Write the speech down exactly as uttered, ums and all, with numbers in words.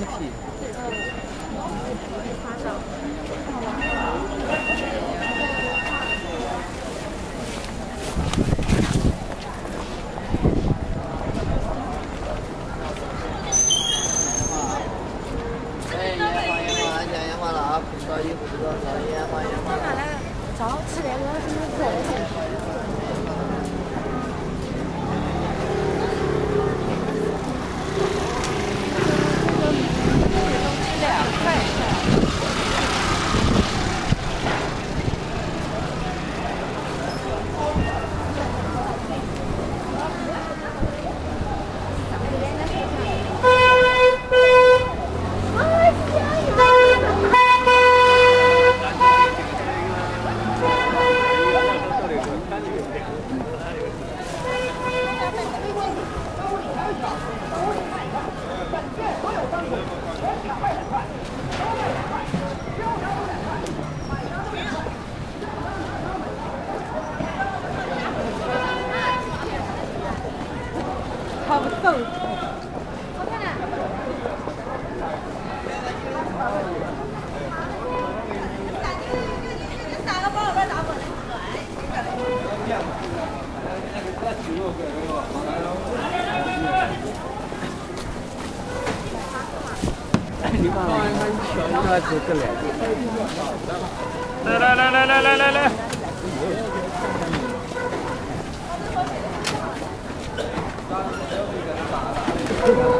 P P。哎，烟花烟花，安检烟花了啊！不知道衣服不知道找烟花烟花。 哪来？早上吃那个什么肉？两块。 好瘦，好看啊！打个包，不打包。 你看，他这个来，来来来来来来来来。 这个